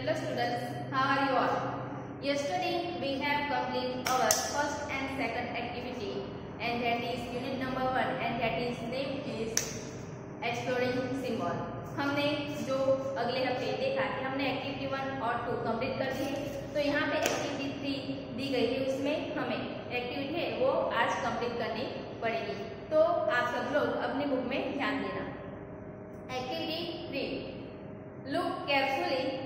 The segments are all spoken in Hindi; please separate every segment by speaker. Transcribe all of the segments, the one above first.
Speaker 1: Hello students, how are you all? Yesterday we have completed our first and second activity, and that is unit number 1, and that is name is exploring symbol. हमने जो अगले हफ्ते देखा कि हमने एक्टिविटी 1 और 2 कंप्लीट कर दी है, तो यहाँ पे एक्टिविटी 3 दी गई है, उसमें हमें एक्टिविटी है वो आज कंप्लीट करनी पड़ेगी। तो आप सब लोग अपनी बुक में ध्यान देना। Activity 3, look carefully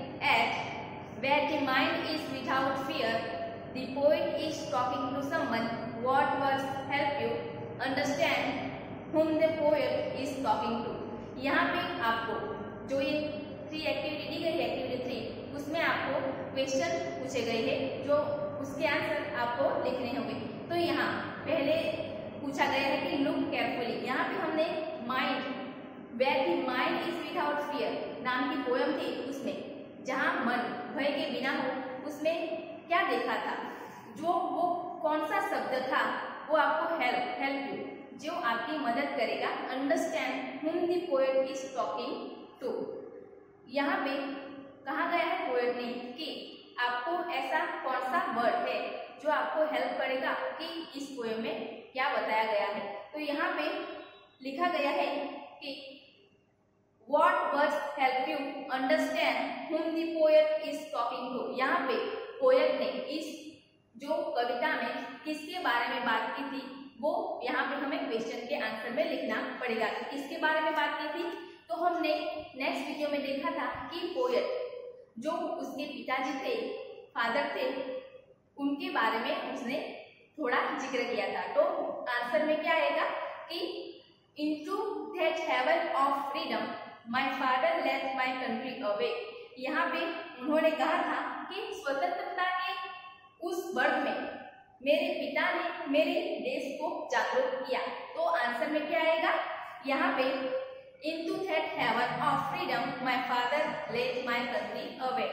Speaker 1: at where the mind is without fear. The poet is talking to someone. What words help you understand whom the poet is talking to? यहाँ पे आपको जो ये 3 एक्टिविटी दी गई है, एक्टिविटी 3, उसमें आपको क्वेश्चन पूछे गए हैं जो उसके आंसर आपको लिखने होंगे। तो यहाँ पहले पूछा गया है कि लुक केयरफुली। यहाँ पे हमने mind, where the mind is without fear नाम की पोयम थी, उसमें जहाँ मन भय के बिना हो, उसमें क्या देखा था, जो वो कौन सा शब्द था वो आपको हेल्प यू, जो आपकी मदद करेगा। Understand whom the poet is talking to। यहाँ पे कहा गया है पोएट ने कि आपको ऐसा कौन सा वर्ड है जो आपको हेल्प करेगा कि इस पोएम में क्या बताया गया है। तो यहाँ पे लिखा गया है कि What words help you understand whom the poet is talking to? यहाँ पे पोएट ने इस जो कविता में किसके बारे में बात की थी वो यहाँ पे हमें क्वेश्चन के आंसर में लिखना पड़ेगा। तो किसके बारे में बात की थी, तो हमने नेक्स्ट वीडियो में देखा था कि पोएट जो उसके पिताजी थे, फादर थे, उनके बारे में उसने थोड़ा जिक्र किया था। तो आंसर में क्या आएगा कि Into that heaven of freedom my father led my country away। यहाँ पे उन्होंने कहा था कि स्वतंत्रता के उस वर्ग में मेरे पिता ने मेरे देश को जागरूक किया। तो आंसर में क्या आएगा, यहाँ पे Into that heaven of freedom my father led my country away।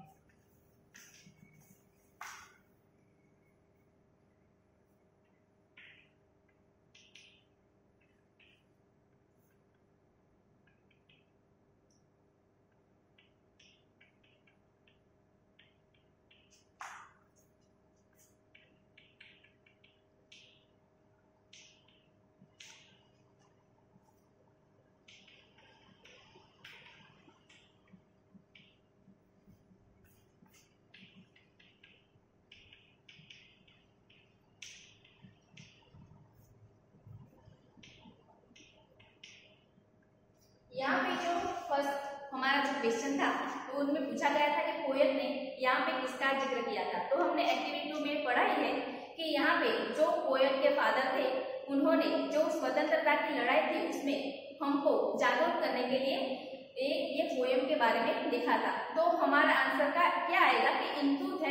Speaker 1: यहाँ पे जो फर्स्ट हमारा जो क्वेश्चन था तो उनमें पूछा गया था कि पोएट ने यहाँ पे किसका जिक्र किया था। तो हमने एक्टिविटी 2 में पढ़ा ही है कि यहाँ पे जो पोएट के फादर थे, उन्होंने जो स्वतंत्रता की लड़ाई थी उसमें हमको जागरूक करने के लिए ये पोएम के बारे में लिखा था। तो हमारा आंसर का क्या आएगा कि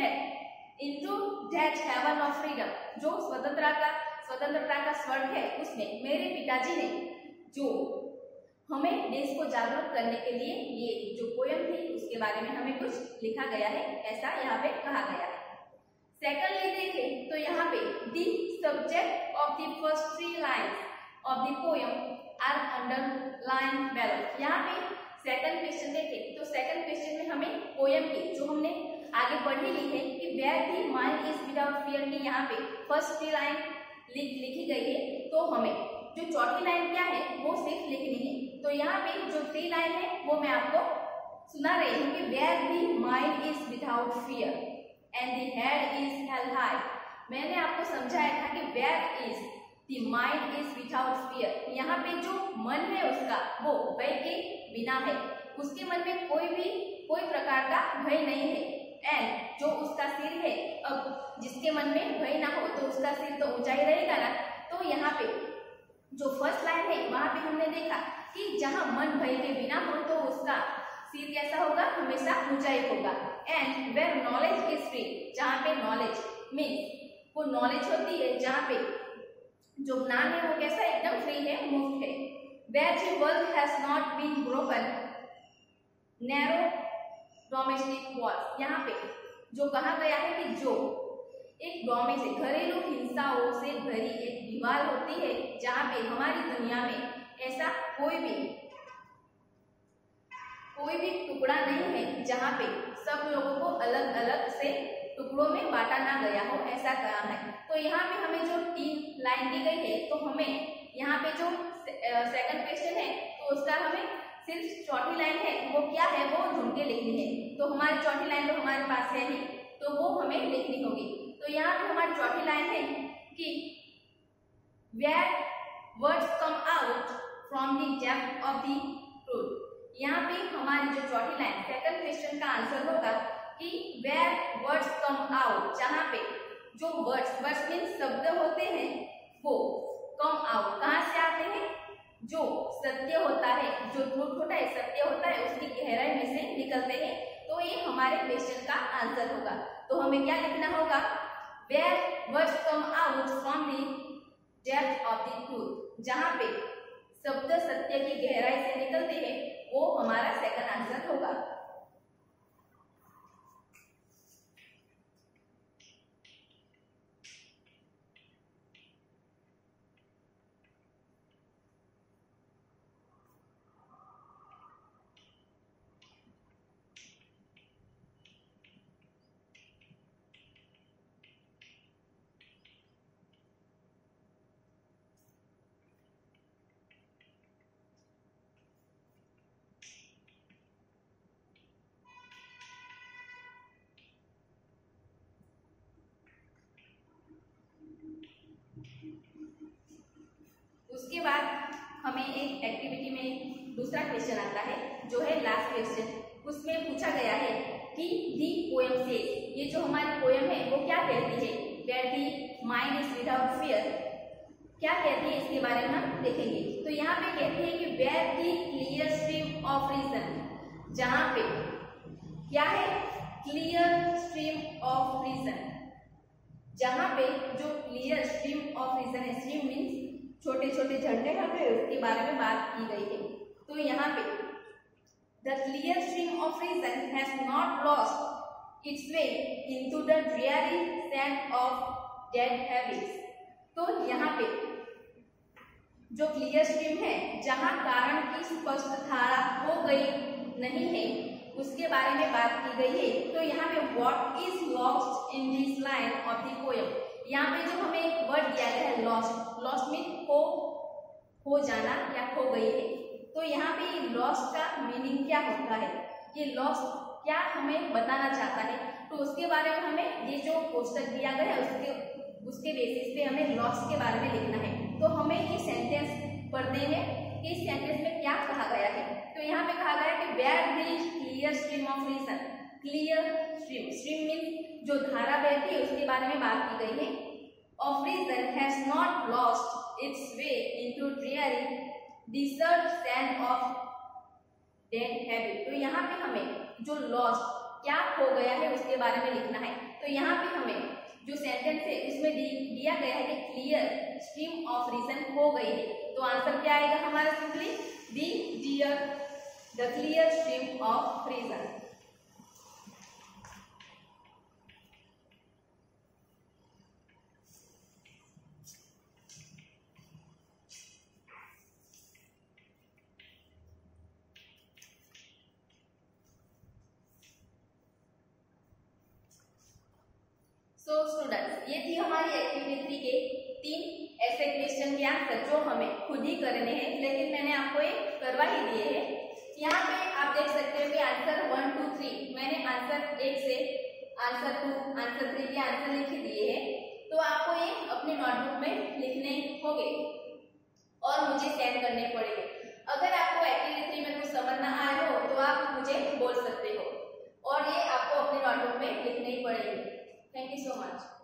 Speaker 1: into that heaven of freedom, जो स्वतंत्रता का स्वर्ग है, उसमें मेरे पिताजी ने जो हमें देश को जागरूक करने के लिए ये जो पोएम थी उसके बारे में हमें कुछ लिखा गया है, ऐसा यहाँ पे कहा गया है। सेकंडली देखें तो यहाँ पे the subject of the first 3 lines of the poem are underline below. यहाँ पे सेकंड क्वेश्चन देखें तो सेकंड क्वेश्चन में हमें पोएम की जो हमने आगे पढ़ी ली है कि where the mind is without fear की यहाँ पे फर्स्ट 3 लाइन लिखी गई है। तो हमें जो चौथी लाइन क्या है वो सिर्फ लिखनी है। तो यहाँ पे जो 3 लाइन है वो मैं आपको सुना रही हूँ कि where the mind is without fear and the head is held high. मैंने आपको समझाया था कि where is the mind is without fear, यहाँ पे जो मन है उसका वो भय के बिना है, उसके मन में कोई प्रकार का भय नहीं है। एंड जो उसका सिर है, अब जिसके मन में भय ना हो तो उसका सिर तो ऊंचाई रहेगा ना। तो यहाँ पे जो फर्स्ट लाइन है वहां पे हमने देखा कि जहां मन भय के बिना हो तो उसका सिर कैसा होगा, हमेशा ऊंचाई होगा। And where knowledge is free, जहाँ पे नॉलेज मीन्स वो नॉलेज होती है जहाँ पे जो ज्ञान है वो कैसा एकदम फ्री है, मुफ्त है। Where the world has not been broken narrow domestic walls, यहाँ पे जो कहा गया है कि जो एक डोमेस्टिक घरेलू हिंसाओं से भरी एक दीवार होती है, जहाँ पे हमारी दुनिया में ऐसा कोई भी टुकड़ा नहीं है जहाँ पे सब सब लोगों को अलग अलग से टुकड़ों में बांटा ना गया हो, ऐसा करना है। तो यहाँ पे हमें जो 3 लाइन दी गई है, तो हमें यहाँ पे जो सेकंड क्वेश्चन है तो उसका हमें सिर्फ चौथी लाइन है वो क्या है वो ढूंढ के लिखनी है। तो हमारी चौथी लाइन तो हमारे पास है ही, तो वो हमें लिखनी होगी। तो यहाँ पे हमारी चौथी लाइन है कि where words come out from the depth of the truth। यहाँ पे हमारी जो चौथी लाइन सेकंड क्वेश्चन का आंसर होगा कि where words come out, जहाँ पे जो वर्ड्स मीन्स शब्द होते हैं वो come out कहाँ से आते हैं, जो सत्य होता है, जो ट्रूथ होता है, सत्य होता है, उसकी गहराई में से निकलते हैं। तो ये हमारे क्वेश्चन का आंसर होगा। तो हमें क्या लिखना होगा, where words come out from the depth of the truth, जहाँ पे शब्द सत्य की गहराई से निकलते हैं, वो हमारा सेकंड आंसर होगा। उसके बाद हमें एक एक्टिविटी में दूसरा क्वेश्चन आता है जो है लास्ट क्वेश्चन। उसमें पूछा गया है कि दी पोएम से, ये जो हमारी पोएम है वो क्या कहती है, that the mind is without fear, क्या कहती है इसके बारे में हम देखेंगे। तो यहाँ पे कहते हैं कि where the clear stream of reason, जहाँ पे क्या है, क्लियर स्ट्रीम ऑफ रीजन, जहाँ पे जो क्लियर स्ट्रीम ऑफ रीजन है, स्ट्रीम मीन्स छोटे छोटे झरने होते हैं, उसके बारे में बात की गई है। तो यहाँ पे the clear stream of reason has not lost its way into the dry sand of dead habits. तो यहाँ पे जो क्लियर स्ट्रीम है, जहाँ कारण की स्पष्ट धारा हो गई नहीं है, उसके बारे में बात की गई है। तो यहाँ पे what is lost in this line of the poem, यहाँ पे जो हमें एक वर्ड दिया गया है लॉस्ट, लॉस्ट मीन खो जाना या खो गई है। तो यहाँ पे ये लॉस्ट का मीनिंग क्या होता है, ये लॉस्ट क्या हमें बताना चाहता है, तो उसके बारे में हमें ये जो पोस्टर दिया गया है उसके बेसिस पे हमें लॉस्ट के बारे में लिखना है। तो हमें ये सेंटेंस पढ़ते हैं कि इस सेंटेंस में क्या कहा गया है। तो यहाँ पे कहा गया है कि where the clear stream of reason, clear stream, stream mean जो धारा बहती है उसके बारे में बात की गई है। Of reason has not lost its way into dry desert sand of dead habit. तो यहाँ पे हमें जो लॉस्ट क्या खो गया है उसके बारे में लिखना है। तो यहाँ पे हमें जो सेंटेंस है उसमें दिया गया है कि क्लियर स्ट्रीम ऑफ रीजन खो गई है। तो आंसर क्या आएगा हमारा, simply the clear stream of reason. So students, ये थी हमारी एक्टिविटी 3 के 3 ऐसे क्वेश्चन के आंसर जो हमें खुद ही करने हैं, लेकिन मैंने आपको ये करवा ही दिए हैं। यहाँ पे आप देख सकते हो कि आंसर 1, 2, 3 मैंने आंसर 1 से आंसर 2, आंसर 3 के आंसर लिख दिए हैं। तो आपको ये अपनी नोटबुक में लिखने होंगे और मुझे सेंड करने पड़ेंगे। अगर आपको एक्टिविटी 3 में कुछ समझ ना आए हो तो आप मुझे बोल सकते हो और ये आपको अपनी नोटबुक में लिखने ही पड़ेंगे। Thank you so much.